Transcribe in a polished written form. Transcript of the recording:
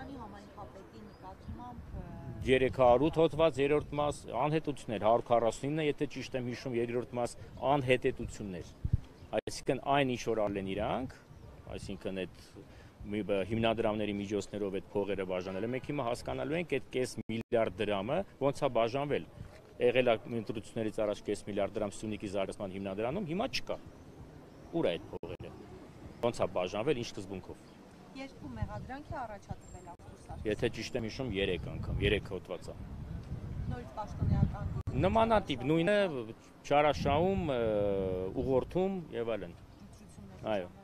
Հայաստանի համայնքապետի նկատմամբ 308 հոդված, 3-րդ մաս, անհետություններ, 149, եթե ճիշտ եմ հիշում, 3-րդ մաս, անհետություններ։ Այսինքն այն ինչ որ արել են իրանք, այսինքն այդ հիմնադրամների միջոցներով այդ փողերը բաժանել են, մենք հիմա հասկանալու ենք այդ կես միլիարդ դրամը ոնց է բաժանվել։ Եղել է ընտրություններից առաջ կես միլիարդ դրամ Սյունիքի զարգացման հիմնադրամում, հիմա չկա։ Ուր է այդ փողերը։ Ոնց է բաժանվել, ինչ սկզբունքով։ երկու մեղադրանք է առաջադրվել Աղթուր։ Եթե ճիշտ եմ հիշում, 3 անգամ, 3 հոդված է։ Նորից պաշտոնեական Նմանատիպ նույնը Չարաշահում, Ուղղորդում եւ այլն։ ընտրություններ։ Այո։